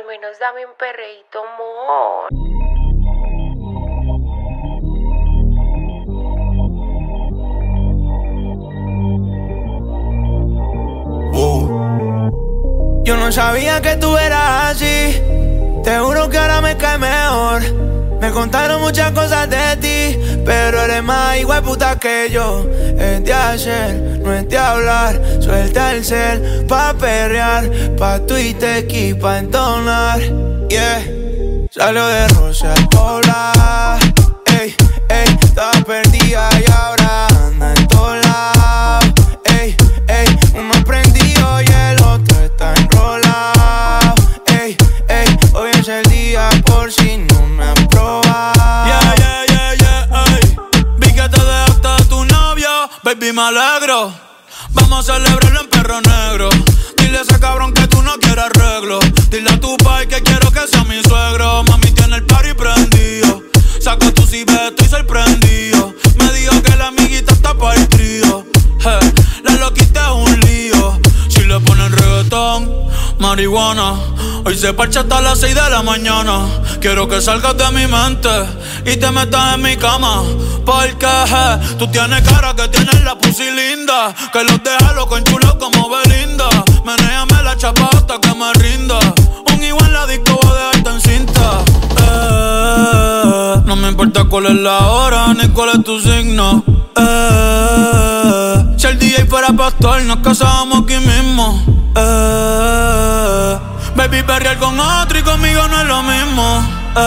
menos dame un perreíto, amor. Yo no sabía que tú eras así. Te juro que ahora me cae mejor. Me contaron muchas cosas de ti, pero eres más hijueputa que yo. Es de hacer, no es de hablar. Suelta el cel pa' perrear, pa' Twitter y pa' entonar. Yeah. Salió de Rosa al Pobla. Ey, ey, estaba perdida y ahora anda en todos lados. Ey, ey, uno prendido y el otro está enrolado. Ey, ey, hoy es el día por si no me han probado. Yeah, yeah, yeah, yeah, ey. Vi que te dejaste de tu novio, baby, me alegro. Vamos a celebrarlo en Perro Negro. Dile a ese cabrón que tú no quieres arreglo. Dile a tu pai que quiero que sea mi suegro. Mami tiene el party prendido. Saca tu cibeto, estoy sorprendido. Me dijo que la amiguita está para el trío. La loquita es un lío. Si le ponen reggaetón, marihuana. Hoy se parcha hasta las 6 de la mañana. Quiero que salgas de mi mente y te metas en mi cama. Porque tú tienes cara que tienes la pussy linda, que los deja loco en chulo como Belinda. Menéame la chapa hasta que me rinda. Un igual en la disco voy a dejarte en cinta. No me importa cuál es la hora ni cuál es tu signo. Si el DJ fuera pastor nos casábamos aquí mismo. Baby, perrear con otro y conmigo no es lo mismo.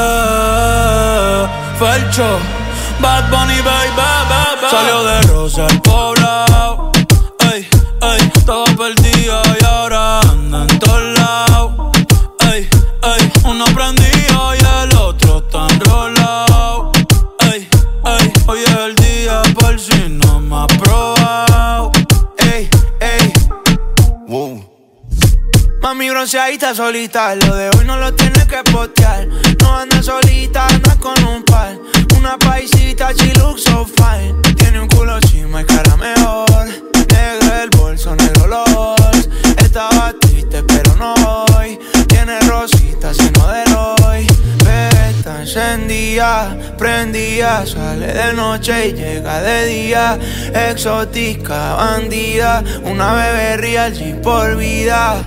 Felcho, Bad Bunny, baby, baby. Salió de Rosa al Poblado. Ey, ey, estaba perdida y ahora anda en todos lados. Ey, ey, uno prendido y el otro está enrolado. Ey, ey, hoy es el día por si no me has probado. Ey, ey. Wow. Mami bronceadita solita, lo de hoy no lo tienes que postear. No anda solita, anda con un par. Una paisita, she looks so fine. Tiene un culo chima y cara mejor. Negro el bolso, negro los halls. Estaba triste pero no hoy. Tiene rositas sino de Roy. Bebé está encendida, prendida. Sale de noche y llega de día. Exótica, bandida. Una bebé real, G por vida.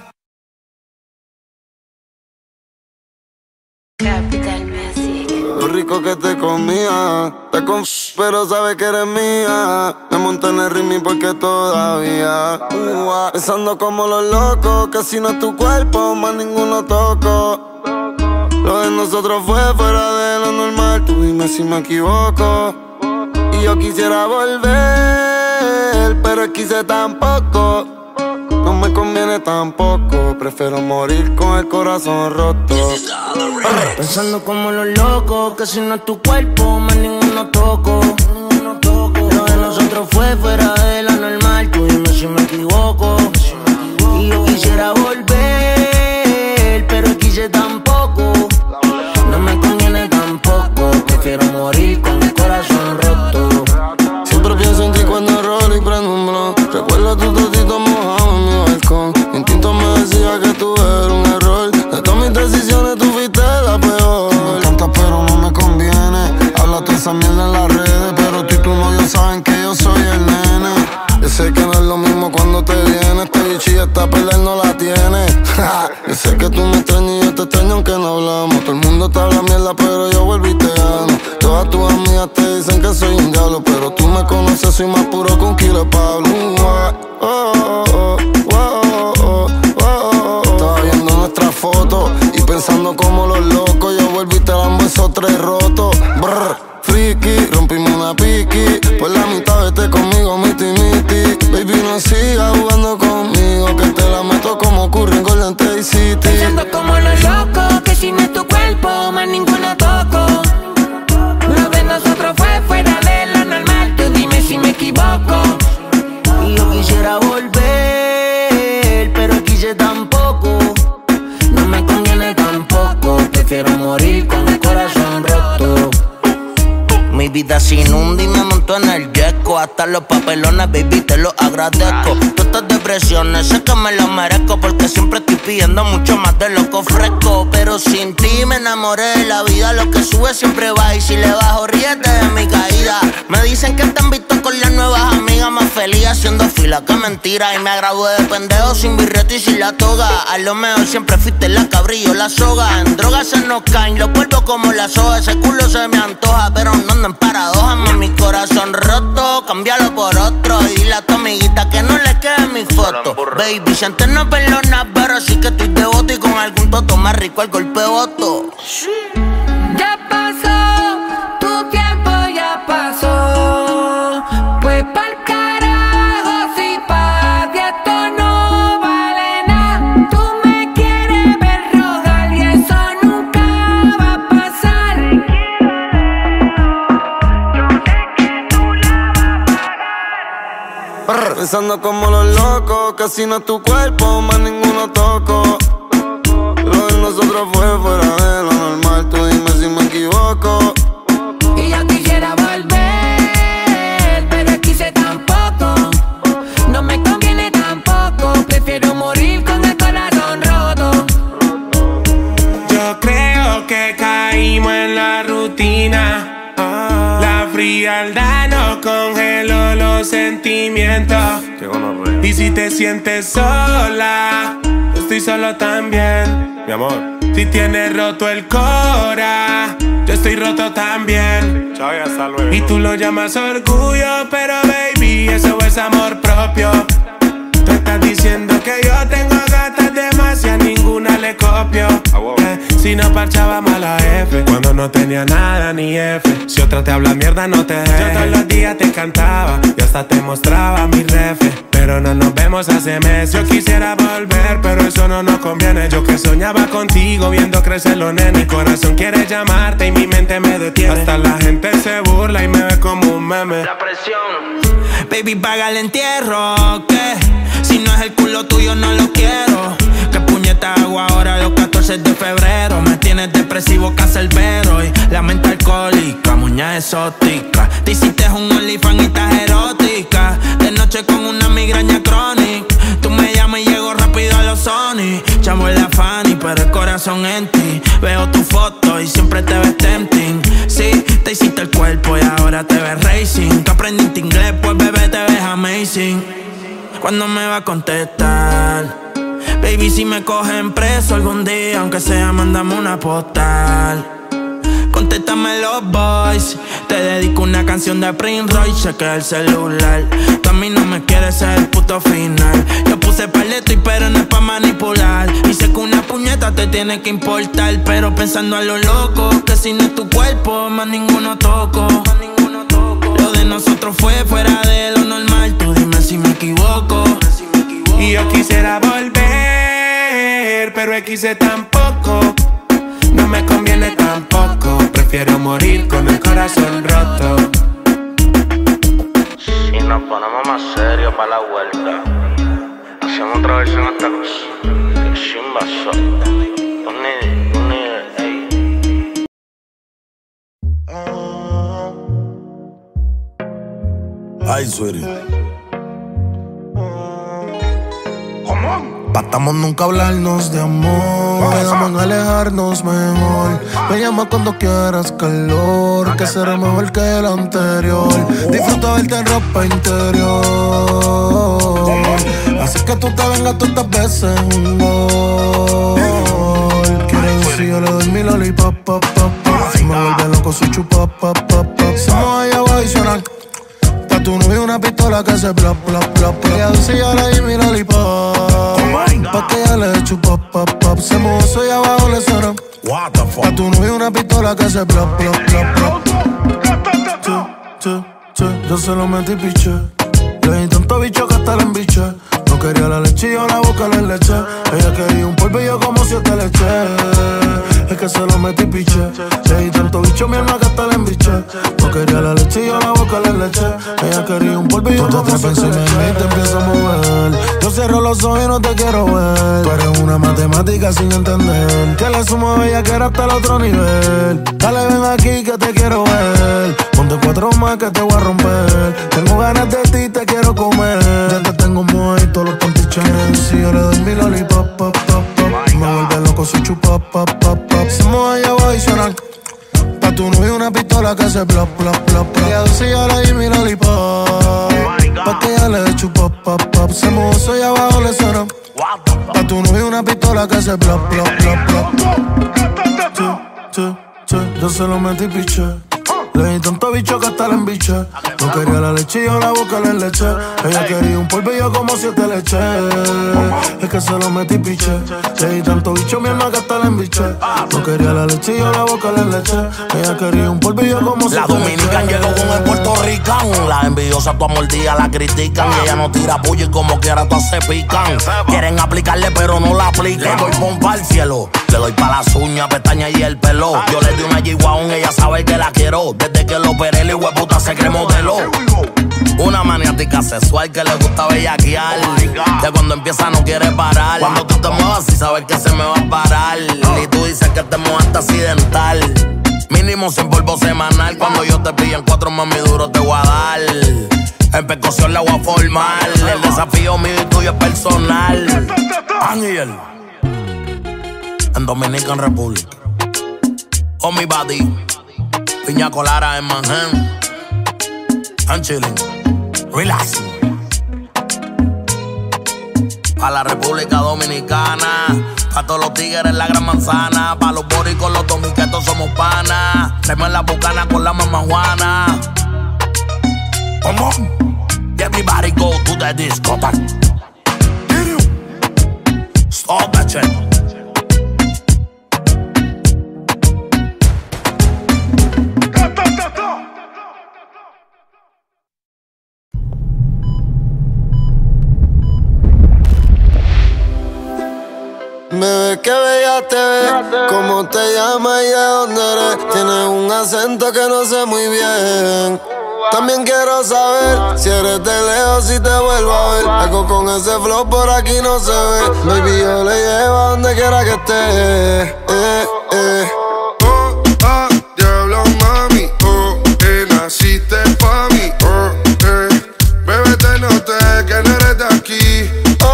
Capital Music. Lo rico que te comía, pero sabes que eres mía. Me monté en el ritmo porque todavía pensando como los locos, que si no es tu cuerpo, más ninguno toco. Lo de nosotros fue fuera de lo normal, tú dime si me equivoco. Y yo quisiera volver, pero quise tan poco. No me conviene tampoco, prefiero morir con el corazón roto. Pensando como los locos, que si no es tu cuerpo, más ninguno toco. Lo de nosotros fue fuera de la normal, tú dime si me equivoco. Y yo quisiera volver, pero quise tampoco. No me conviene tampoco, prefiero morir con el corazón roto. Siempre pienso en ti cuando rolo y prendo un blog. Recuerdo tus deditos mojados en mi balcón. Mi instinto me decía que tú eras un error. De todas mis decisiones tú fuiste la peor. Me encanta pero no me conviene. Habla toda esa mierda en las redes, pero tú y tu novio saben que yo soy el nene. Yo sé que no es lo mismo cuando te viene. Este bichi esta pelea no la tiene. Yo sé que tú me extrañas y yo te extraño aunque no hablamos. Todo el mundo te habla mierda pero yo vuelvo y te amo. Todas tus amigas te dicen que soy un diablo, pero tú me conoces, soy más puro que un kilo de Pablo. Estaba viendo nuestras fotos y pensando como los locos. Yo vuelvo y te dan besos tres rotos. Brr, friki, rompimos una piqui. Por la mitad vete conmigo, miti miti. Baby no sigas jugando conmigo, que te la meto como Curry en Golden State City. Pensando como los locos, que si no es tu cuerpo, más ninguno toco. Lo de nosotros fue fuera de lo normal, tú dime si me equivoco. Y yo quisiera volver, pero quise tampoco. No me conviene tampoco, prefiero morir con el corazón roto. Mi vida sin un día me monto en el yesco. Hasta los papelones, baby, te lo agradezco. Todas estas depresiones, sé que me las merezco, porque siempre estoy pidiendo mucho más de lo que ofrezco. Pero sin ti me enamoré de la vida. Lo que sube siempre va y si le bajo ríete de mi caída. Me dicen que te han visto con las nuevas amigas, más feliz haciendo fila, que mentira. Y me gradué de pendejo sin birrete y sin la toga. A lo mejor siempre fuiste la cabrillo, la soga. En drogas se nos caen los cuerpos como la soga. Ese culo se me antoja, pero no ando en paradoja. Mi corazón roto, cámbialo por otro. Y dile a tu amiguita que no le quede mi foto. Baby, si antes no perdona, pero sí que estoy devoto. Y con algún toto más rico el golpe voto. Ya pasó, tu tiempo ya pasó. Pues pa'l carajo, si pa' ti esto no vale nada. Tú me quieres ver rogar y eso nunca va a pasar. Yo sé que tú la vas a pagar. Pensando como los locos, casi no es tu cuerpo, más ninguno toco. Lo de nosotros fue fuera de lo normal, tú dime si me equivoco. Y yo quisiera volver, pero aquí sé tampoco. No me conviene tampoco, prefiero morir con el corazón roto. Yo creo que caímos en la rutina. La frialdad nos congeló los sentimientos. Y si te sientes sola, yo estoy solo también, mi amor. Si tienes roto el cora, yo estoy roto también. Chao y hasta luego. Y tú lo llamas orgullo, pero baby, eso es amor propio. Tú estás diciendo que yo tengo gatas de más y a ninguna le copio. Si no parchaba mala F, cuando no tenía nada ni F. Si otra te habla mierda no te dejes. Yo todos los días te cantaba y hasta te mostraba mi refe, pero no nos vemos hace meses. Yo quisiera volver, pero eso no nos conviene. Yo que soñaba contigo viendo crecer los nenes. Mi corazón quiere llamarte y mi mente me detiene. Hasta la gente se burla y me ve como un meme. La presión. Baby, paga el entierro, ¿qué? Si no es el culo tuyo no lo quiero. ¿Qué puñeta hago ahora los 14 de febrero? Me tienes depresivo, cancerbero y la mente alcohólica, muña exótica. Te hiciste un OnlyFans y estás erótica. De noche con una migraña crónica. Tú me llamas y llego rápido a los Sony. Chamo en la Fanny, pero el corazón en ti. Veo tu foto y siempre te ves tempting. Sí, te hiciste el cuerpo y ahora te ves racing. Tú aprendiste inglés, pues bebé te ves amazing. ¿Cuándo me va a contestar? Baby, si me cogen preso algún día, aunque sea, mándame una postal. Contéstame los boys. Te dedico una canción de Prince Royce, chequea el celular. Tú a mí no me quieres ser el puto final. Yo puse paleto y pero no es pa' manipular. Y sé que una puñeta te tiene que importar, pero pensando a lo loco, que si no es tu cuerpo, más ninguno toco. Lo de nosotros fue fuera de lo normal, tú dime si me equivoco. Y yo quisiera volver, pero XC tampoco. No me conviene tampoco. Prefiero morir con el corazón roto. Si nos ponemos más serios pa' la vuelta, hacemos otra versión hasta los chimba son. Ay, sweetie. Patamos nunca hablarnos de amor. Quedamos en alejarnos mejor. Me llama cuando quieras calor, que será mejor que el anterior. Disfruto verte en ropa interior. Así que tú te vengas todas estas veces un gol. Quiero decir, yo le doy mi lollipop, pop, pop, pop. Si me vuelve loco, soy chupa, pop, pop, pop. Somos allá abajo y suena. Pa' tu novio una pistola que se plop, plop, plop. Ella dice, yo le di mi lollipop. Pa' que ella le chupa, pop, pop. Se mozo y abajo le suena. Pa' tu novio una pistola que se plop, plop, plop, plop. Yo se lo metí piche. Le di tanto bicho que hasta la embiché. No quería la leche y yo la boca le leche. Ella quería un polvo y yo como 7 leche. Es que se lo metí piche. Le di tanto bicho mi alma que hasta la embiché. No quería la leche y yo la boca le leche. Ella quería un polvo y yo como 7 leche. Te empiezo a mover. Yo cierro los ojos y no te quiero ver. Tú eres una matemática sin entender. Que le sumo a ella que era hasta el otro nivel. Dale ven aquí que te quiero ver. Ponte 4 más que te voy a romper. Tengo ganas de ti, te quiero comer. Ya te tengo mojito los pantiches. Si yo le doy mi lollipop, pop, pop, pop. Me vuelve loco, soy chupa, pop, pop, pop. pistola que hace blop, blop, blop. Ella dulce y ahora y mira lollipop. Pa' que ella le dé chup, pop, pop. Se mozo y abajo le suena. Pa' tu novio una pistola que hace blop, blop, blop, blop. Yo se lo metí piché. Le di tanto bicho que hasta la embiché. No quería la leche y yo la boca le leche. Ella quería un polvillo como 7 leches. Es que se lo metí piché. Le di tanto bicho mi alma que hasta la embiché. No quería la leche y yo la boca le leche. Ella quería un polvillo como 7 leches. La dominican llegó con el puertorricán. Las envidiosas tu mordida la critican. Y ella no tira puya y como quiera todas se pican. Quieren aplicarle pero no la aplican. Le doy pompa al cielo. Le doy pa' las uñas, pestañas y el pelo. Yo le di una G-Wagon, ella sabe que la quiero. Desde que lo operé, el hueputa se cree modelo. Una maniática sexual que le gusta bellaquear. Que cuando empieza no quiere parar. Cuando tú te muevas y sabes que se me va a parar. Y tú dices que te mojaste accidental. Mínimo 100 polvo semanal. Cuando yo te pillo en 4 mami duro te voy a dar. En percusión la voy a formar. El desafío mío y tuyo es personal. Ángel en Dominican Republic. On my body. Piña colada en Manhattan. I'm chilling, relaxing. Pa' la República Dominicana, pa' todos los tigres en la Gran Manzana, pa' los boricos, los dominicanos somos panas. Traemos la bucana con la mamá Juana. Come on, everybody go to the discotheque. Stop that shit. Bebé, qué bella te ves, cómo te llamas y de dónde eres. Tienes un acento que no sé muy bien. También quiero saber si eres de lejos, si te vuelvo a ver. Algo con ese flow por aquí no se ve. Baby, yo le llevo a donde quiera que esté. Oh, ah, diablo mami, oh, naciste pa' mí, oh, bebé te noté que no eres de aquí.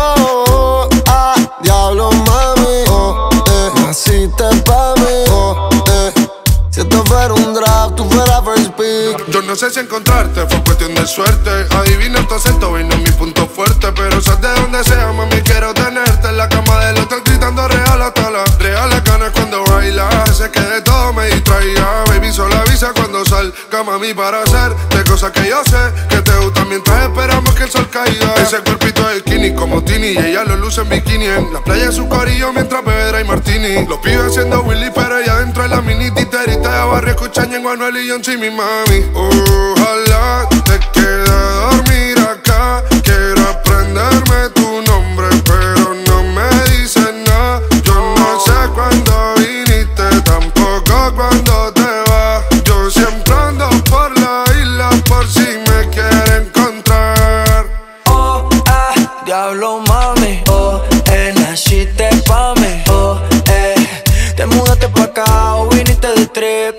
Oh, ah, diablo mami, oh, naciste pa' mí, oh, si esto fuera un draft, tú fueras first pick. Yo no sé si encontrarte, fue cuestión de suerte. Adivina tu acento, vino mi punto fuerte. Pero sabes de donde sea, mami, quiero tenerte en la cama del hotel gritando real hasta la real ganas cuando baila. Sé que de todo me distraía. Baby, solo avisa cuando salga, mami, para hacerte cosas que yo sé que te gustan mientras esperamos que el sol caiga. Ese cuerpito de skinny como Tini y ella lo luce en bikini. En la playa su corillo mientras bebe y martini. Los pibes haciendo Willy, pero ella dentro de la mini titerita de barrio escuchan en Anuel y John mi mami. Ojalá te quede a dormir acá. Quiero aprenderme tu nombre, pero no me dices nada. Yo no sé cuándo viniste, tampoco cuándo te vas. Yo siempre ando por la isla por si me quiere encontrar. Oh, ah, diablo mami, oh, naciste pa' mí, oh, te mudaste pa' acá o viniste de trip.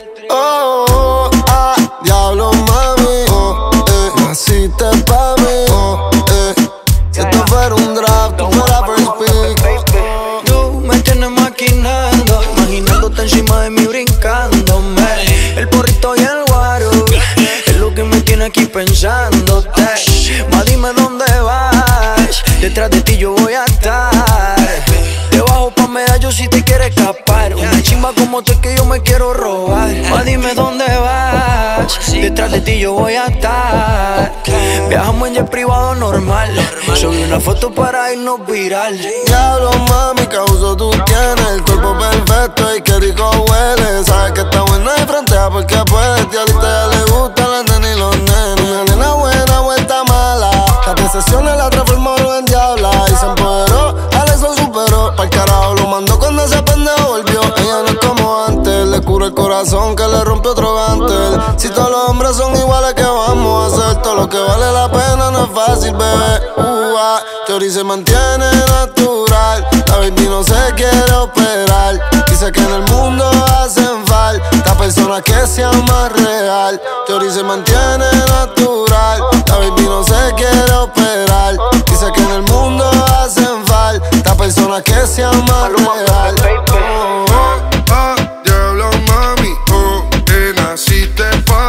Oh, ah, diablo mami, oh, naciste pa' mí, oh, si esto fuera un draft, tú fueras first pick. Tú me tienes maquinando, imaginándote encima de mí brincándome. El porrito y el guaro es lo que me tiene aquí pensándote. Ma, dime dónde vas, detrás de ti yo voy a estar. Debajo pa' medallo si te quieres escapar. Una chimba como tú es que yo me quiero robar. Ma, dime dónde vas, detrás de ti yo voy a estar. Viajamos en jet privado normal. Subí una foto para irnos viral. Diablo mami, que abuso tú tienes. El cuerpo perfecto y que rico huele. Sabes que está buena y frontea porque puedes. Y ahorita ya le gustan las nenas y los nenes. Una nena buena, vuelta mala. Las 10 sesiones la transformaron en diabla. Y se empoderó, Alex lo superó. Pa'l carajo lo mandó cuando ese pendejo volvió. Ella no es como antes, le cura el corazón que le rompió otro gantel. Si todos los hombres son iguales, ¿qué vamos a hacer? Todo lo que vale la pena no es fácil, bebé. Chori se mantiene natural. La baby no se quiere operar. Dice que en el mundo hacen falta personas que sean más real. Chori se mantiene natural. La baby no se quiere operar. Dice que en el mundo hacen falta personas que sean más real. Oh, ah, diablo mami, oh, naciste pa'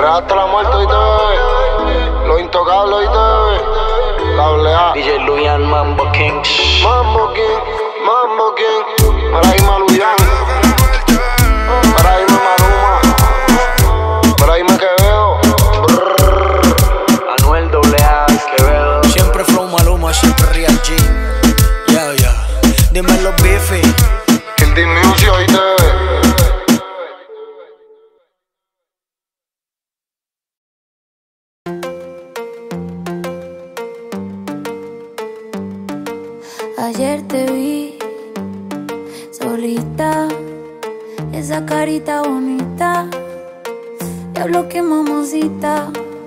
Perrea hasta la muerte, ¿oíste, bebé? Los intocables, ¿oíste, bebé? La doble-A. DJ Luyan, Mambo King. Mambo King, Mambo King. Para irme a Luyan. Para irme a Maluma. Para irme a Quevedo. Anuel AA, Quevedo. Siempre flow Maluma, siempre Real G. Yeah, yeah. Dime los bifi. Kill the music, ¿oíste, bebé? Ayer te vi solita, esa carita bonita, diablo que mamacita.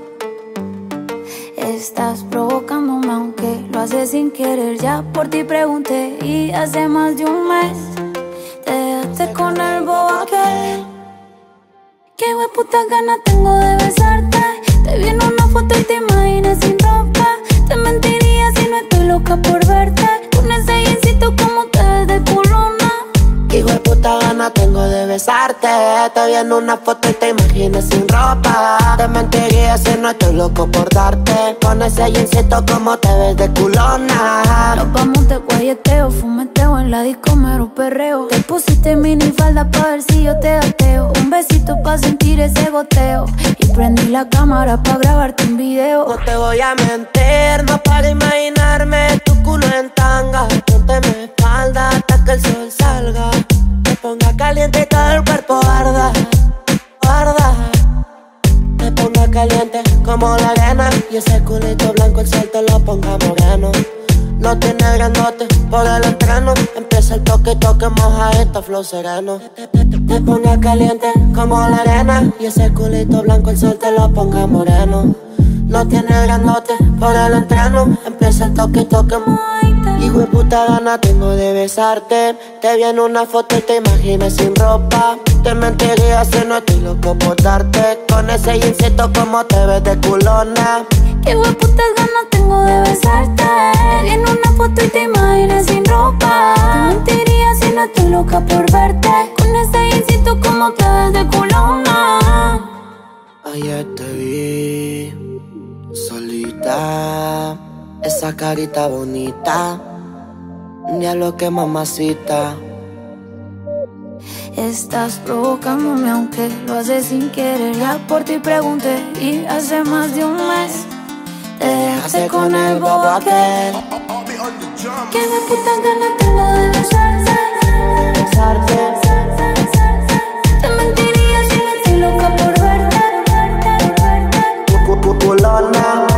Estás provocándome aunque lo haces sin querer. Ya por ti pregunté y hace más de un mes te dejaste con el bobo aquel. Qué hueputa ganas tengo de besarte. Te vi en una foto y te imaginas sin ropa. Te mentiría si no estoy loca por verte. Con ese jeansito como te ves de culona. Qué hueputa gana tengo de besarte. Te vi en una foto y te imaginas sin ropa. Te mentiría si no estoy loco por darte. Con ese jeansito como te ves de culona. Nos vamos de guayeteo, fumeteo en la disco, mero perreo. Te pusiste minifalda pa' ver si yo te gateo. Un besito pa' sentir ese goteo. Y prendí la cámara pa' grabarte un video. No te voy a mentir, no para imaginarme tu culo en tanga. Ponte mi espalda hasta que el sol salga. Te ponga caliente y todo el cuerpo arda, arda. Te ponga caliente como la arena. Y ese culito blanco el sol te lo ponga moreno. No tiene grandote por el entreno. Empieza el toque y toque, moja esta flow sereno. Te ponga caliente como la arena. Y ese culito blanco el sol te lo ponga moreno. No tiene grandote por el entreno. Empieza el toque y toque. Hijo de puta gana tengo de besarte. Te vi en una foto y te imaginas sin ropa. Te mentiría si no estoy loco por darte. Con ese jeansito como te ves de culona. Qué hueputas ganas tengo de besarte. Te vi en una foto y te imaginas sin ropa. Te mentiría si no estoy loca por verte. Con ese jeansito como te ves de culona. Ayer te vi solita, esa carita bonita, diablo que mamacita. Estás provocándome aunque lo haces sin querer. Ya por ti pregunté y hace más de un mes te dejaste con el bobo aquel. Que de puta gana tengo de besarte, besarte. Te mentiría si no estoy loca por verte. Culona.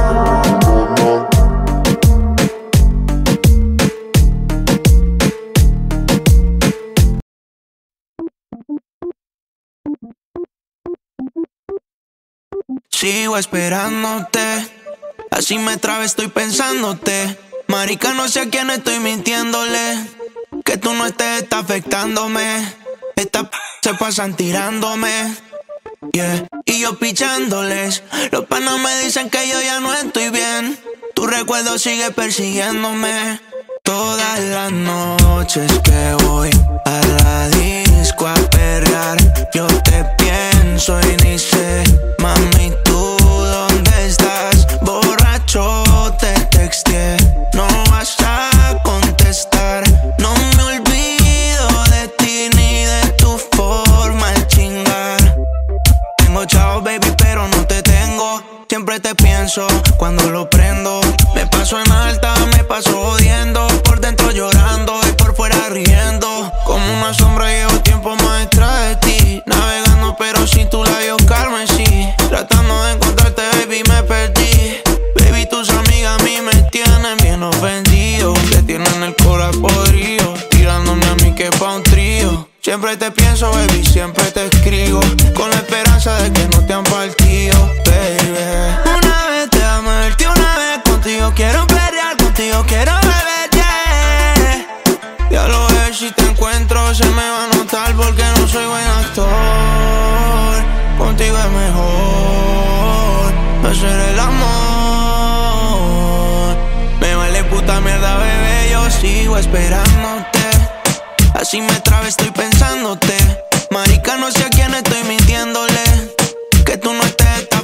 Sigo esperándote, así me trabé, estoy pensándote. Marica, no sé a quién estoy mintiéndole. Que tú no estés, está afectándome. Esta se pasan tirándome, yeah. Y yo pichándoles. Los panas me dicen que yo ya no estoy bien. Tu recuerdo sigue persiguiéndome. Todas las noches que voy a la disco a perrear, yo te pienso y ni sé, mami, ¿tú dónde estás? Borracho te texteé, no vas a contestar. No me olvido de ti ni de tu forma de chingar. Tengo chao, baby, pero no te tengo. Siempre te pienso cuando lo prendo. Me paso en alta, me paso jodiendo. Por dentro llorando y por fuera riendo. Como una sombra llevo tiempo más detrás de ti. Navegando pero sin tu labio carmesí. Tratando de encontrarte, baby, me perdí. Baby, tus amigas a mí me tienen bien ofendido. Te tienen el corazón podrido, tirándome a mí que pa' un trío. Siempre te pienso, baby, siempre te escribo, con la esperanza de que no te han partido, baby. Una vez te amé, una vez contigo quiero pelear, contigo quiero beber, yeah. Ya lo ves, si te encuentro se me va a notar porque no soy buen actor. Contigo es mejor hacer el amor. Me vale puta mierda, bebé, yo sigo esperándote. Así me trabé, estoy pensándote. Marica, no sé a quién estoy mintiéndole. Que tú no estés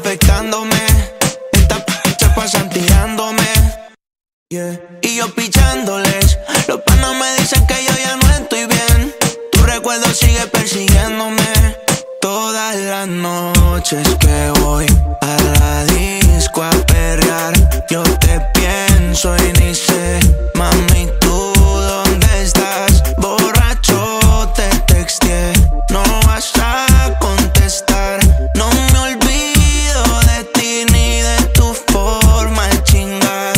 sigue persiguiéndome. Todas las noches que voy a la disco a perrear, yo te pienso y ni sé, mami, ¿tú dónde estás? Borracho te texteé, no vas a contestar. No me olvido de ti ni de tu forma de chingar.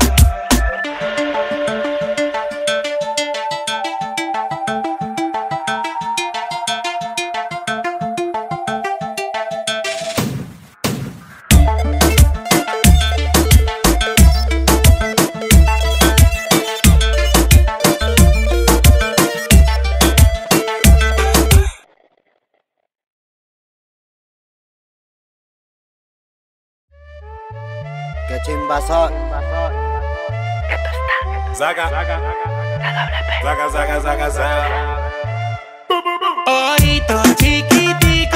Qué chimba son. Saca. Ojito chiquitico,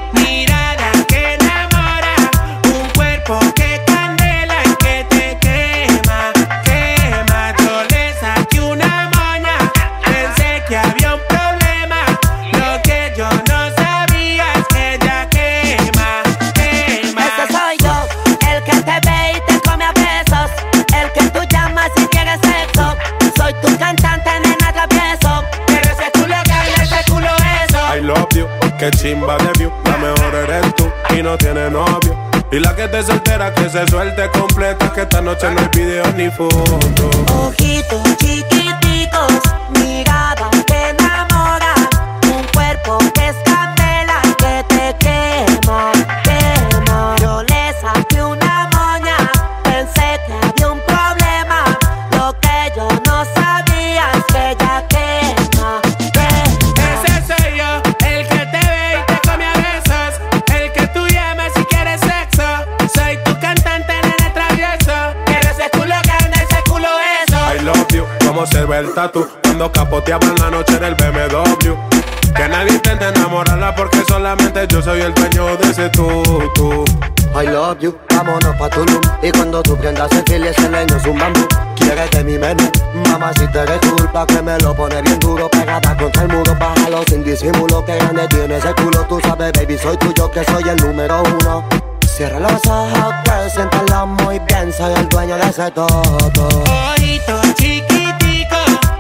mirada que enamora, un cuerpo que candela y que te quema, quema. Yo le saqué una moña, pensé que había un problema, lo que yo no sabía es que ella quema, quema. Ese soy yo, el que te ve y te come a besos, el que tú llamas si quieres sexo. Soy tu cantante, nena travieso, pero ese culo que ese culo eso. I love you, que chimba de view. La mejor eres tú y no tiene novio. Y la que te soltera que se suelte completa, que esta noche no hay video ni foto. Ojitos chiquiticos, mirada que enamora, un cuerpo que es candela y que te quema, quema. Yo le saqué una moña, pensé que había un problema, lo que yo no sabía es que ella quema, quema. Ese soy yo, el que te ve y te come a besos, el que tú llamas si quieres sexo. Soy tu cantante, nene travieso, pero ese culo grande, ese culo eso. I love you, como se ve el tatu cuando capoteaba en la noche del BMW. Que nadie intente enamorarla porque solamente yo soy el dueño de ese tú. I love you, vámonos pa' Tulum. Y cuando tú prendas el fil, ese leño es un bambú. Quieres de mi menú, mamá, si te eres culpa que me lo pone bien duro. Pegada contra el muro, bájalo sin disimulo. Que grande tiene ese culo, tú sabes, baby, soy tuyo, que soy el número uno. Cierra los ojos, preséntalo muy bien, soy el dueño de ese todo. Ojito chiquitico,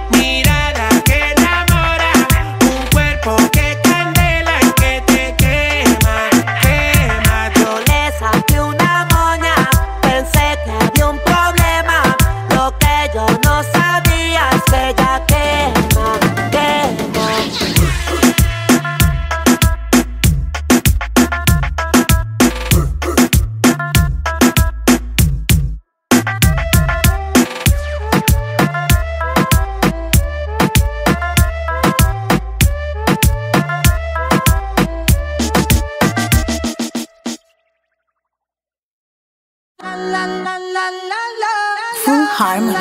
mirada que enamora, un cuerpo que candela y que te quema, quema. Yo le saqué una moña, pensé que había un problema, lo que yo no sabía es que ella quema, quema. Full Harmony.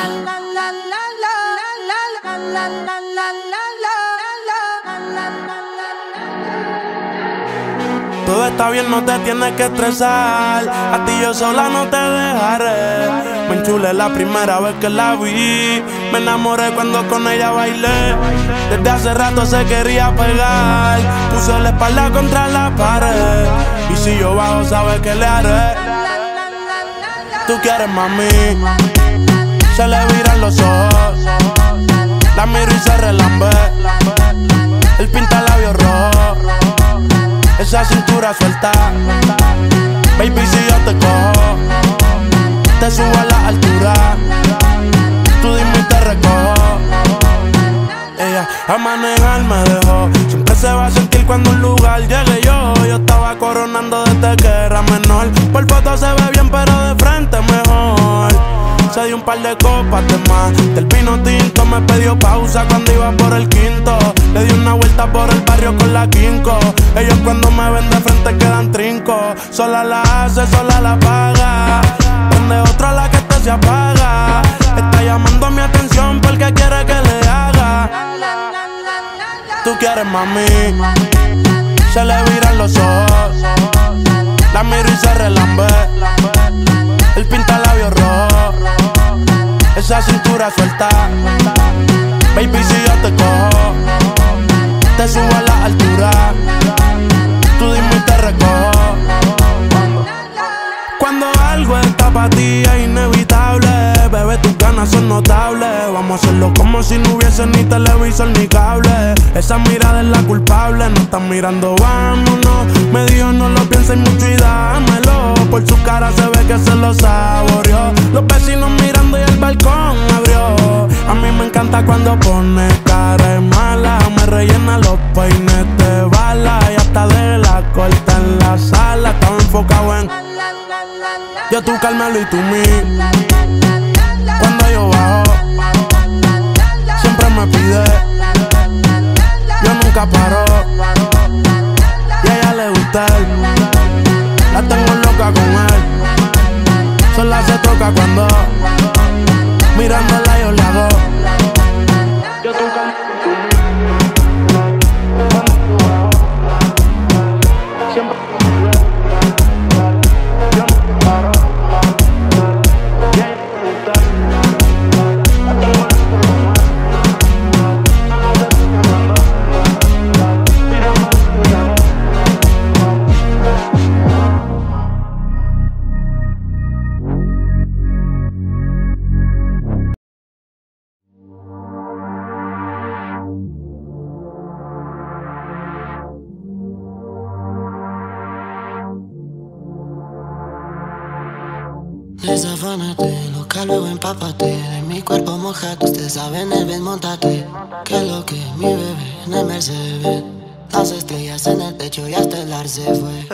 Todo está bien, no te tienes que estresar. A ti yo sola no te dejaré. Me enchulé la primera vez que la vi. Me enamoré cuando con ella bailé. Desde hace rato se quería pegar. Puse la espalda contra la pared. Y si yo bajo, sabes que le haré. Tú quieres, mami. Se le viran los ojos. La miro y se relambe. El pinta labios rojos. Esa cintura suelta. Baby, si yo te cojo, te subo a la altura. Tú dime y te recojo. Ella a manejar me dejó. Siempre se va a sentir cuando un lugar llegue yo. Yo estaba coronando desde que era menor. Por foto se ve bien, pero de frente mejor. Se dio un par de copas de más. Del vino tinto me pidió pausa cuando iba por el quinto. Le di una vuelta por el barrio con la quinco. Ellos cuando me ven de frente quedan trinco. Sola la hace, sola la paga. Prende otra la que este se apaga. Está llamando mi atención porque quiere que le haga. Tú quieres, mami. Se le viran los ojos. La miro y se relambe. El pinta labios rojos. Esa cintura suelta. Baby, si yo te cojo, te subo a la altura. Tú dime y te recojo. Cuando algo está pa' ti es inevitable, bebé, tus ganas son notables. Vamos a hacerlo como si no hubiese ni televisor ni cable. Esa mirada es la culpable, no están mirando, vámonos. Me dijo no lo pienses mucho y dámelo. Por su cara se ve que se lo saboreó. Los vecinos mirando y el balcón abrió. A mí me encanta cuando pone cara de mala. Me rellena los peines de bala. Y hasta de la corta en la sala. Estaba enfocado en yo tú Carmelo y tú mí. Cuando yo bajo siempre me pide. Yo nunca paro. Y a ella le gusta él. La tengo loca con él. Sola se toca cuando mirándola yo le hago. Yo tú Carmelo y tú mí. Siempre Desafánate, loca, luego empápate. De mi cuerpo mojate, usted sabe en el Ben, montate. Que lo que mi bebé en el Mercedes. Las estrellas en el techo y hasta el ar se fue.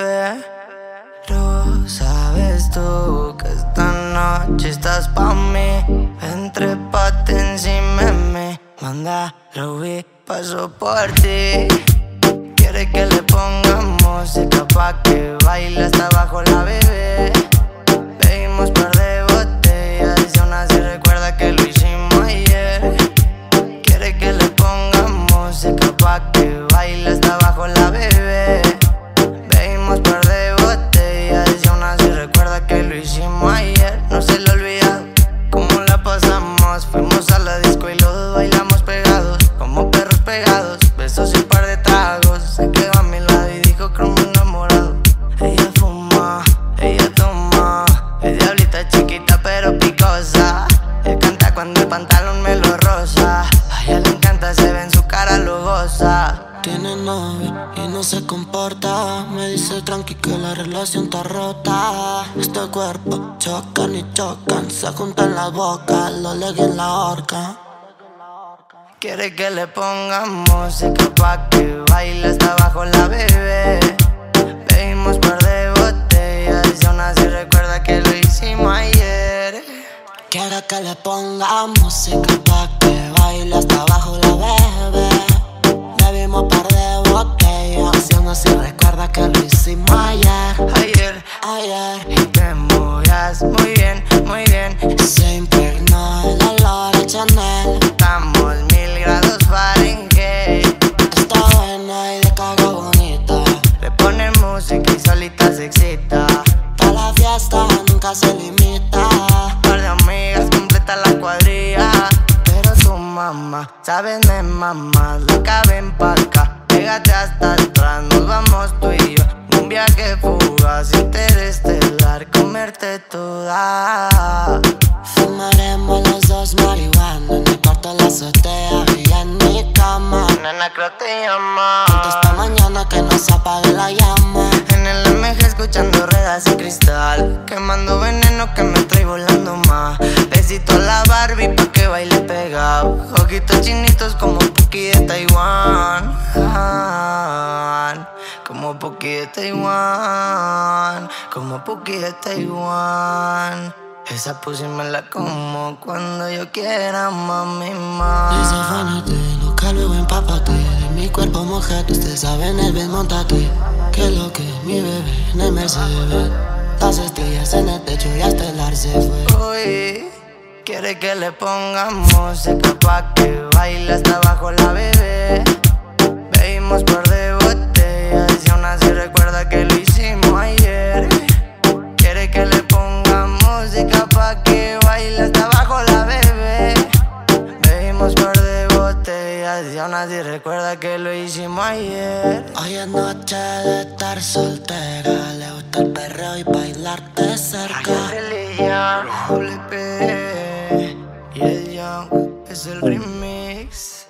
Pero sabes tú que esta noche estás pa' mí. Entrépate encima de mí. Manda, Ruby, paso por ti. Quiere que le pongamos música pa' que baile hasta abajo la bebé. Bebimos par de botellas y aún así recuerda que lo hicimos ayer. Quiere que le pongamos música pa' que baile hasta abajo la bebé. Bebimos par de botellas y aún así recuerda que lo hicimos ayer. No se le olvida cómo la pasamos. Fuimos a la disco y los dos bailamos pegados, como perros pegados. Besos y un par de tragos. Se quedó a mi lado y dijo como enamorado. Ella fuma, ella toma. Es diablita chiquita pero picosa. Él canta cuando el pantalón me lo roza. A ella le encanta, se ve en su cara, lo goza. Tiene novio y no se comporta. Me dice tranqui que la relación está rota. Este cuerpo chocan y chocan. Se juntan las bocas, lo legui en la horca. Quiere que le pongamos música pa' que baile hasta abajo la bebé. Bebimos par de botellas y aún así recuerda que lo hicimos ayer. Quiere que le pongamos música pa' que baile hasta abajo la bebé. Bebimos par de botellas y aún así recuerda que lo hicimos ayer. Y te movías muy bien, muy bien. Se impregnó el olor a Chanel. Estamos 1000 grados Fahrenheit. Está buena y de cara bonita. Le ponen música y solita se excita. Pa' la fiesta nunca se limita. Par de amigas completa la cuadrilla. Pero tu mamá, sabes me mamá. Loca, ven pa' acá. Pégate hasta atrás, nos vamos tú y yo. Un viaje fugaz, interestelar. Comerte toda. Fumaremos los dos marihuana. En el cuarto de la azotea y en mi cama. Nena, creo te llama. Juntos esta mañana que no se apague la llama. En el MG escuchando ruedas y cristal. Quemando veneno que me trae volando más. Besito a la Barbie pa' que baile pegado. Ojitos chinitos como Puki de Taiwán. Como Puki de Taiwán. Como Puki de Taiwán. Esa pussy me la como cuando yo quiera, mami, más. Desafánate, loca, luego empápate. De mi cuerpo mojate, usted sabe en el Ben, montate. Que lo que mi bebé en el Mercedes. Las estrellas en el techo y hasta el ar se fue. Uy, quiere que le pongamos música pa' que baile hasta abajo la bebé. Bebimos par de botellas y aún así recuerda que lo hicimos ayer. Quiere que le pongamos música pa' que baile hasta abajo la bebé. Bebimos par de botellas y aún así recuerda que lo hicimos ayer. Hoy es noche de estar soltera. Le gusta el perreo y bailarte cerca. Doble P y el Young es el remix.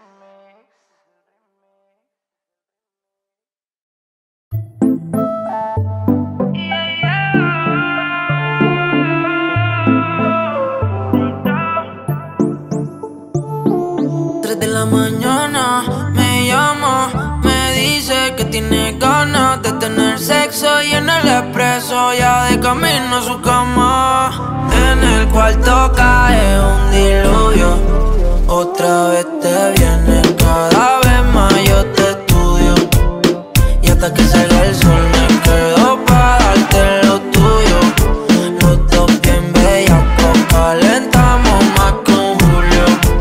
3 de la mañana me llama, me dice que tiene ganas de tener sexo y en el expreso ya de camino a su cama. En el cuarto cae un diluvio, otra vez te viene, cada vez más yo te estudio. Y hasta que salga el sol me quedo para darte lo tuyo. Los dos bien bellacos, calentamos más que un Julio.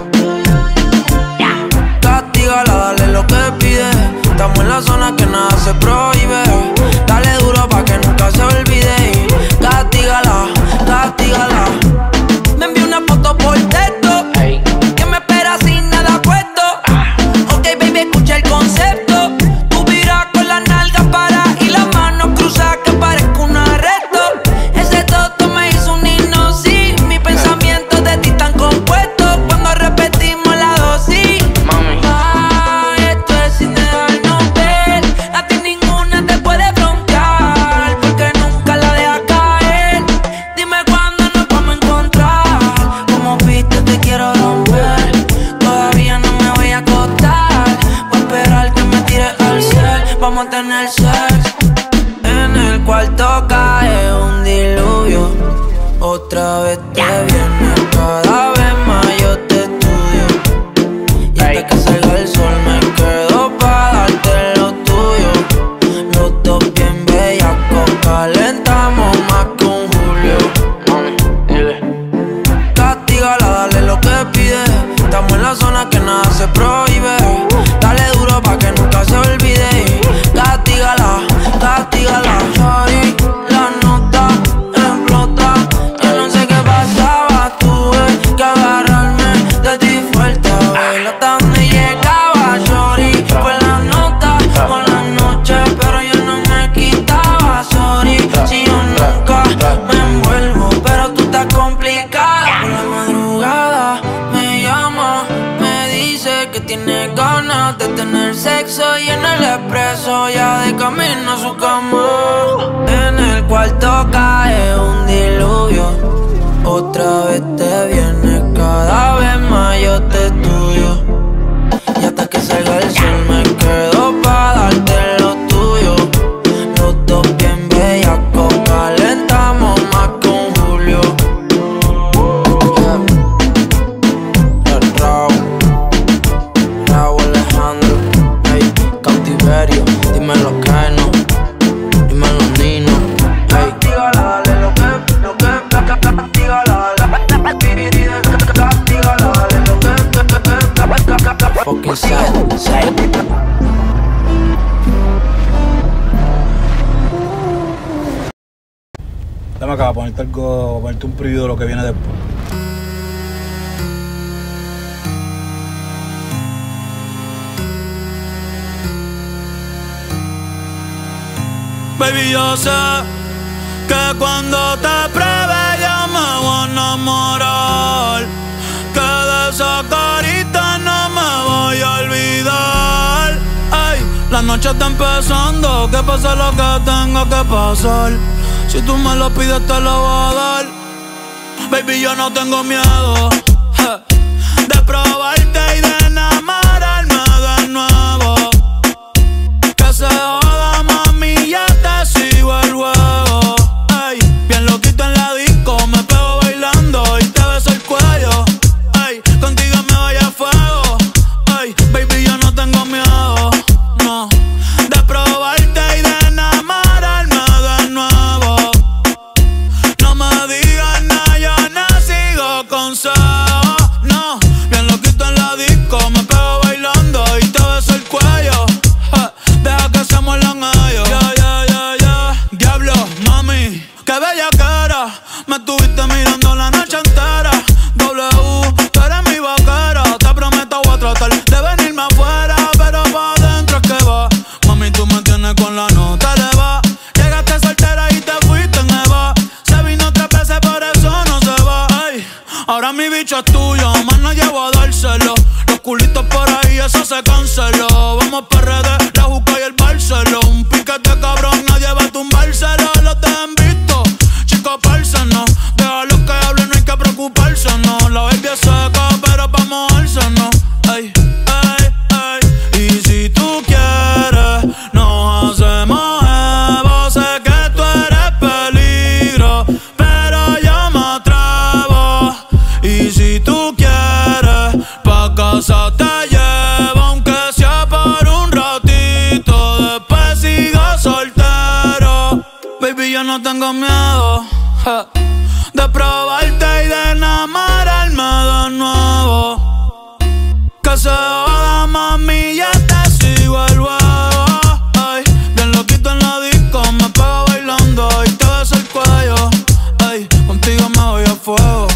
Castígala, dale lo que pide. Estamos en la zona que nada se prohíbe. Dale duro pa' que nunca se olvide. Castígala, castígala. Me envió una foto por texto, que me espera sin nada puesto. Ok, baby, escucha el concepto. Tú miras con las nalgas para y las manos cruzadas que parezco un arresto. Ese toto me hizo un himno, sí. Mis pensamientos de ti están compuestos cuando repetimos la dosis. Mami, esto es sin dejarnos ver. A ti ninguna te puede broncear, porque nunca la dejas caer. Dime cuándo nos vamos a encontrar. Como viste te quiero romper. Todavía no me voy a acostar. Voy a esperar que me tires al cel. Vamos a tener sex. En el cuarto cae un diluvio, otra vez te viene, cada vez más yo te estudio. Y hasta que salga el sol me quedo pa' darte lo tuyo. Los dos bien bellacos, calentamos más que un Julio. Castígala, dale lo que pide. Estamos en la zona que nada se prohíbe. Dale duro pa' que nunca se olvide. Castígala, castígala. Sorry, la nota explota. Yo no sé qué pasaba, tuve que agarrarme de ti fuerte. A ver hasta donde llegaba, sorry. Fue la nota con la noche, pero yo no me quitaba, sorry. Si yo nunca me envuelvo, pero tú estás complicada. Por la madrugada me llama, me dice que tiene ganas de tener sexo y en el expreso ya de camino a su cama. En el cuarto cae un diluvio, otra vez te viene, cada vez más yo te estudio. Y hasta que salga el sol me quedo pa' darte lo tuyo. Los dos bien bellacos, calentamos más que un Julio. Raúl Alejandro, hey, cautiverio, dime lo que no, dime los niños, hey. Castígala, dale lo que, castígala, castígala, dale lo que, fucking sad. Dame acá, ponerte algo, ponerte un preview de lo que viene después. Baby, yo sé que cuando te pruebe yo me voy a enamorar, que de esa carita no me voy a olvidar. Ey, la noche está empezando, que pase lo que tenga que pasar. Si tú me lo pides te lo voy a dar. Baby, yo no tengo miedo de probarte y de enamorarme de nuevo. Que se joda, mami, ya te sigo el juego. Ey, bien loquito en la disco, me pego bailando y te beso el cuello. Ey, contigo me voy a fuego. Ey, baby, yo no tengo miedo, no, de probarte y de enamorarme de nuevo. No me digas nada, yo no sigo consejos, no. Bien loquito en la disco, me pego bailando y te beso el cuello. Deja que se mueva viene con la nota elevada. Llegaste soltera y te fuiste en Eva. Se vino 3 veces, por eso no se va. Ay, ahora mi bicho es tuyo, más no llevo a dárselo. Los culitos por ahí, eso se canceló. Vamos PRD, la juca y el Barceló. Un piquete cabrón, nadie va a tumbárselo. Los dejan visto, chicos, no. Déjalos que hablen, no hay que preocuparse, no. La baby es seca, pero pa' mojarse, no. Ay, ay, ay. Y si tú quieres, nos hacemos Evo. Sé que tú eres peligro, pero yo me atrevo. Y si tú quieres, pa' casa te llevo, aunque sea por un ratito. Después sigo soltero. Baby, yo no tengo miedo de probarte y de enamorarme de nuevo. Que se joda, mami, ya te sigo el huevo. Ay, bien loquito en la disco, me pego bailando y te beso el cuello. Ay, contigo me voy a fuego.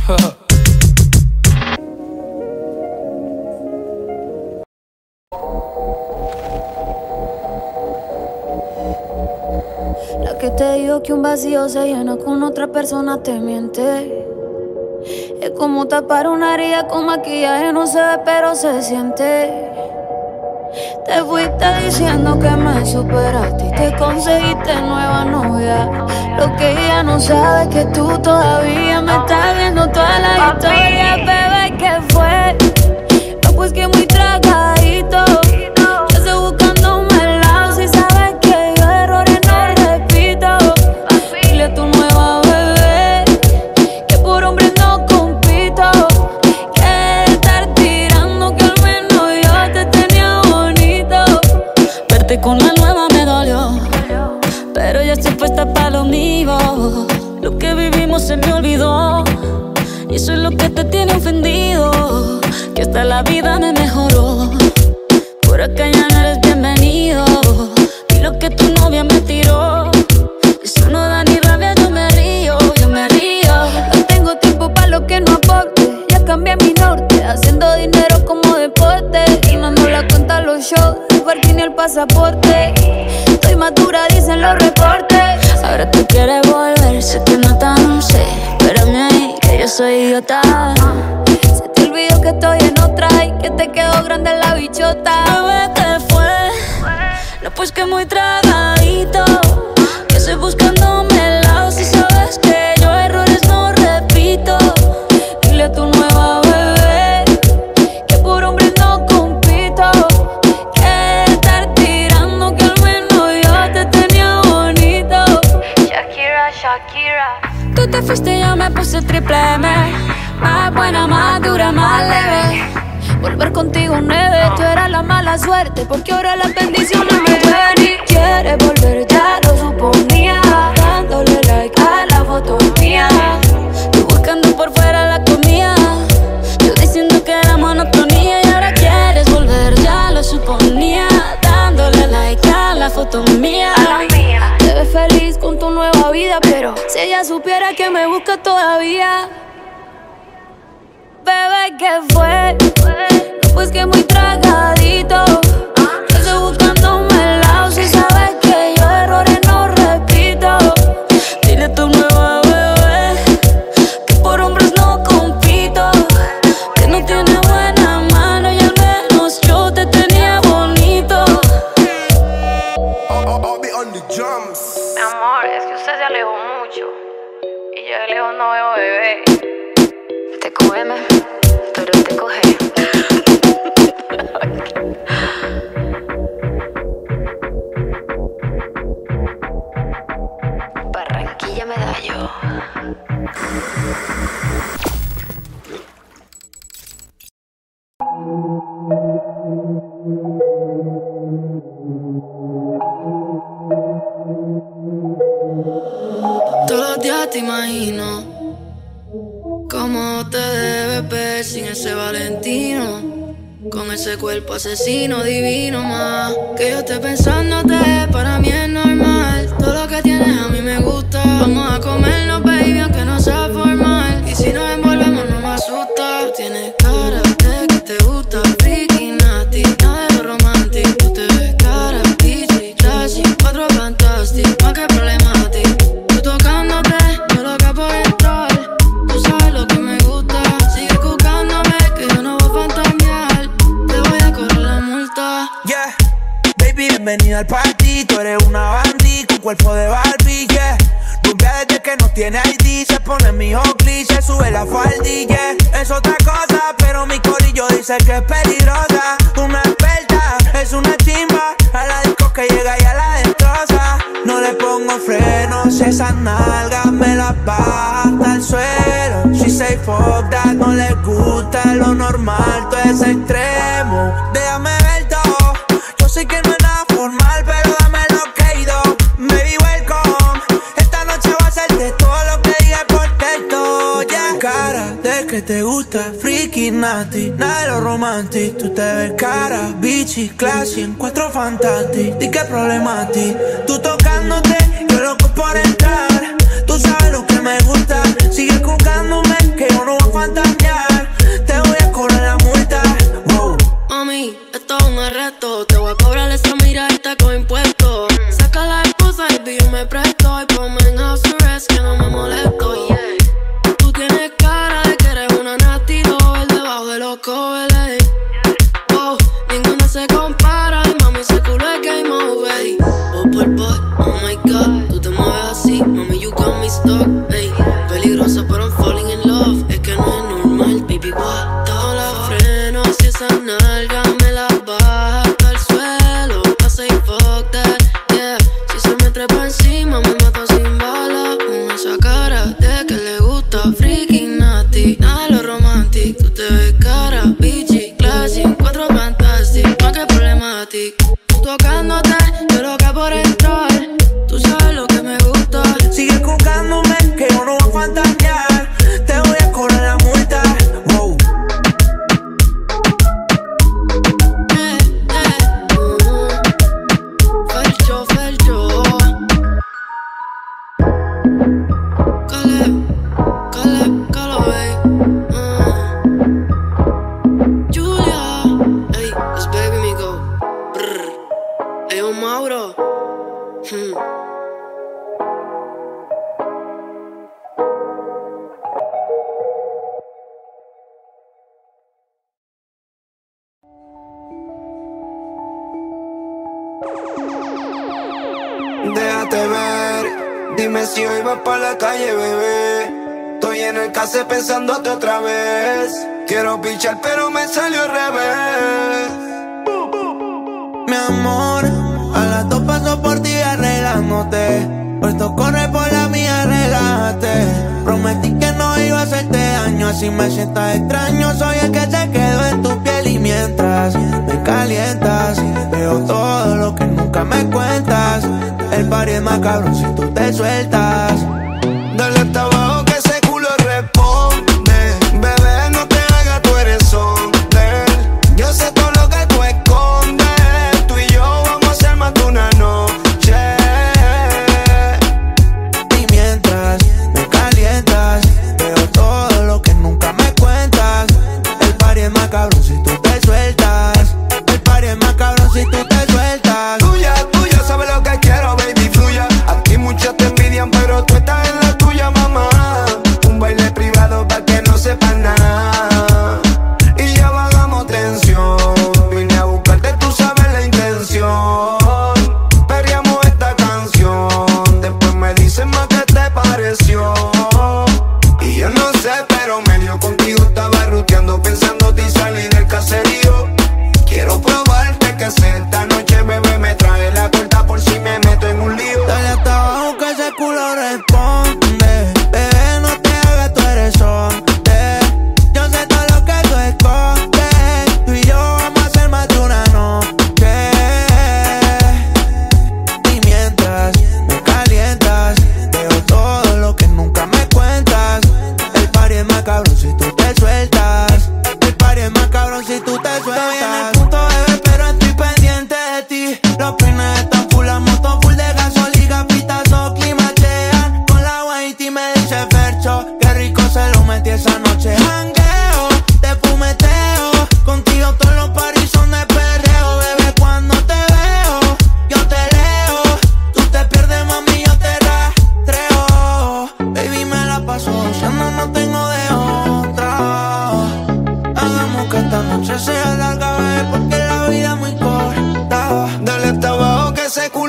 La que te dijo que un vacío se llena con otra persona te miente. Es como tapar una herida con maquillaje, no se ve pero se siente. Te fuiste diciendo que me superaste y te conseguiste nueva novia. Lo que ella no sabe es que tú todavía me estás viendo toda la historia. Bebé, ¿qué fue? No, pues que muy tragadito. Yo estoy buscándome el lado. Si sabes que yo errores no repito. Dile a tu nueva bebé que por hombre no compito. Que estar tirando, que al menos yo te tenía bonito. Verte con la nueva me dolió, pero ya estoy puesta pa' lo mío. Lo que vivimos se me olvidó, y eso es lo que te tiene ofendido. Que hasta la vida me mejoró. Por acá ya no eres bienvenido. Y lo que tu novia me tiró, eso no da ni rabia, yo me río, yo me río. No tengo tiempo pa' lo que no aporte. Ya cambié mi norte, haciendo dinero como deporte. Y no nos la cuentan los shows, el parking ni el pasaporte. Estoy madura, dicen los reportes. Ahora tú quieres volver, sé que no tan sé. Espérame ahí, que yo soy idiota. Se te olvidó que estoy en otra y que te quedó grande la bichota. Bebé, ¿qué fue? No, pues que muy tragadito. Que estoy buscándome el lado. Si sabes que yo errores no repito. Dile a tu nueva bebé que por hombre no compito. Que estar tirando, que al menos yo te tenía bonito. Shakira, Shakira. Tú te fuiste y yo me puse triple M. Más buena, más dura, más leve. Volver contigo 9, tú eras la mala suerte, porque ahora las bendiciones me llueven. Y quieres volver, ya lo suponía, dándole like a la foto mía. Tú buscando por fuera la comida, yo diciendo que era monotonía. Y ahora quieres volver, ya lo suponía, dándole like a la foto mía. Te ves feliz con tu nueva vida, pero si ella supiera que me busca todavía. Bebé, ¿qué fue? No, pues que muy tragadito. Yo estoy buscándome el lado. Si sabes que yo errores no repito. Dile a tu nueva bebé que por hombres no compito. Que no tiene buena mano y al menos yo te tenía bonito. Mi amor, es que usted se alejó mucho y yo de lejos no veo bebé. Te cógeme, pero te coge. Barranquilla Medallo. Todos los días te imagino cómo te debes ver sin ese Valentino, con ese cuerpo asesino divino más. Que yo esté pensándote, para mí es normal. Todo lo que tienes a mí me gusta. Vamos a comernos, baby, aunque no sea formal. Y si nos envolvemos no me asusta. Tú tienes cara de que te gusta freaky, nasty, nada de lo romántico. Tú te ves cara, bichi, clase pa' ti, tú eres una bandí con cuerpo de Barbie, yeah. Rubia desde que no tiene ID, se pone mi Oakley, se sube la faldilla. Es otra cosa, pero mi corillo dice que es peligrosa. Una experta, es una chimba, a la disco que llega y a la destroza. No le pongo frenos, esas nalgas me las baja hasta el suelo. She say fuck that, no le gusta lo normal, todo es extremo. Déjame ver todo, yo sé que no es nada formal, pero dame lo que he ido. Baby, welcome, esta noche va a ser de todo lo que diga por texto, yeah. Cara de que te gusta, freaky, nasty, nada de lo romantic. Tú te ves cara, bitchy, classy, en 4 fantastic. Di que problema a ti, tú tocándote, yo loco por entrar. Tú sabes lo que me gusta, sigue jugándome, que yo no voy a fantasear. Te voy a cobrar la multa, wow. Mami, esto es un arresto, te voy a cobrar esa miradita con impuestos. Saca la esposa, el billo me presto y ponme en house arrest que no me molesto, yeah. Tú tienes cara de que eres una nasty doll debajo de los covers, oh, ninguna se compara y mami ese culo es game over. Oh my god, tú te mueves así, mami you got me stuck, ey. Peligrosa pero I'm falling in love, es que no es normal, baby what. Todos los frenos y esa nalga me la baja hasta el suelo. I say fuck that, yeah. Si se me trepa encima me mata sin bala. Con esa cara de que le gusta, freaky, nasty, nada de lo romantic. Tú te ves cara, bitchy, classy, 4 fantastic, pa' que problema a ti. Tú tocándote, yo loca por entrar. Tú sabes lo que me gusta. Sigue jugándome, que yo no voy a fantasear. Te voy a cobrar la multa, wow. Felcho, Caleb, Julia, ey, it's baby me go. Brr. Ey, yo Mauro. Déjate ver, dime si hoy vas pa' la calle, bebé. Estoy en el case pensándote otra vez. Quiero pichar pero me salió al revés. Mi amor, a las 2 paso por ti arreglándote. Puesto corre por la mía, relájate. Prometí que no iba a hacerte daño, así me sientas extraño. Soy el que se quedó en tu piel y mientras me calientas, veo todo lo que nunca me cuentas. El party es más cabrón si tú te sueltas. Dale hasta abajo que ese culo responde. Bebé, no te hagas, tú eres hombre. Yo sé todo lo que tú escondes. Tú y yo vamos a hacer más de una noche. Y mientras me calientas, veo todo lo que nunca me cuentas. El party es más cabrón si tú te sueltas. El party es más cabrón si tú te sueltas. Tuya, sabes lo que quiero, baby, fluya. A ti muchos te envidian, pero tú estás en la tuya, mamá.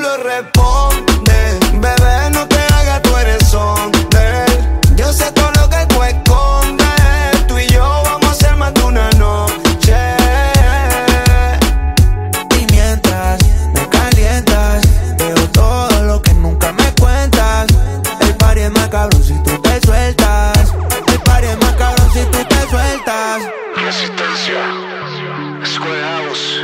culo responde. Bebé, no te hagas, tú eres hombre. Yo sé todo lo que tú escondes. Tú y yo vamos a hacer más de una noche. Y mientras me calientas, veo todo lo que nunca me cuentas. El party es más cabrón si tú te sueltas. El party es más cabrón si tú te sueltas. Resistencia, Square House.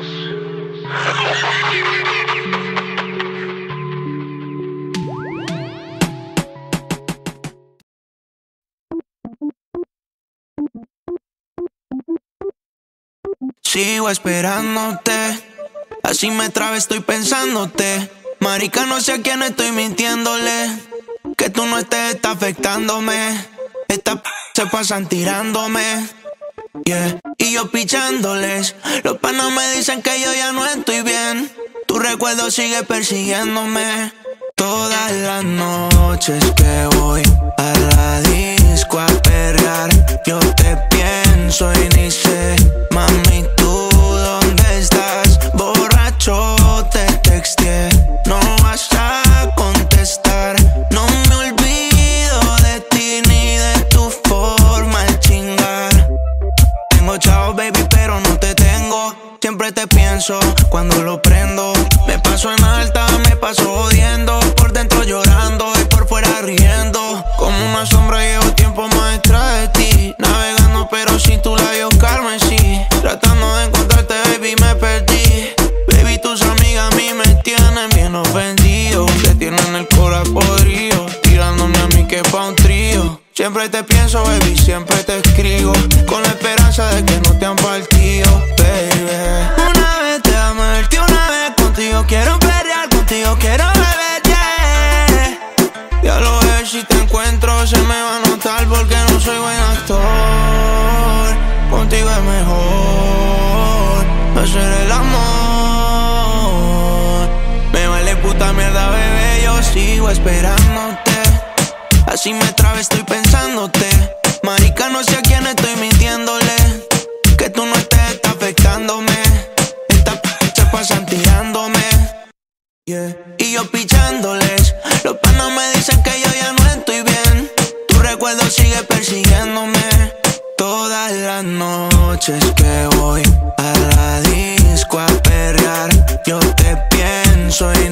Sigo esperándote, así me trabé, estoy pensándote. Marica, no sé a quién estoy mintiéndole. Que tú no estés, está afectándome. Estas se pasan tirándome, yeah. Y yo pichándoles. Los panas me dicen que yo ya no estoy bien. Tu recuerdo sigue persiguiéndome. Todas las noches que voy a la disco a perrear, yo te pienso y ni sé, mami, ¿tú dónde estás? Borracho te texteé, no vas a contestar. No me olvido de ti ni de tu forma de chingar. Tengo chao, baby, pero no te tengo. Siempre te pienso cuando lo prendo. Me paso en alta, me paso odiando. Por dentro llorando y por fuera riendo. Como una sombra llevo tiempo más detrás de ti. Navegando pero sin tu labio carmesí. Tratando de encontrarte, baby, me perdí. Baby, tus amigas a mí me tienen bien ofendido. Te tienen el corazón podrido, tirándome a mí que pa' un trío. Siempre te pienso, baby, siempre te escribo, con la esperanza de que no te han partido, baby. Una vez te amé, una vez contigo quiero pelear, contigo quiero beber, yeah. Ya lo ves, si te encuentro se me va a notar porque no soy buen actor. Contigo es mejor hacer el amor. Me vale puta mierda, bebé, yo sigo esperándote. Así me trabé, estoy pensándote. Marica, no sé a quién estoy mintiéndole. Que tú no estés, está afectándome. Estas se pasan tirándome, yeah. Y yo pichándoles. Los panas me dicen que yo ya no estoy bien. Tu recuerdo sigue persiguiéndome. Todas las noches que voy a la disco a perrear, yo te pienso y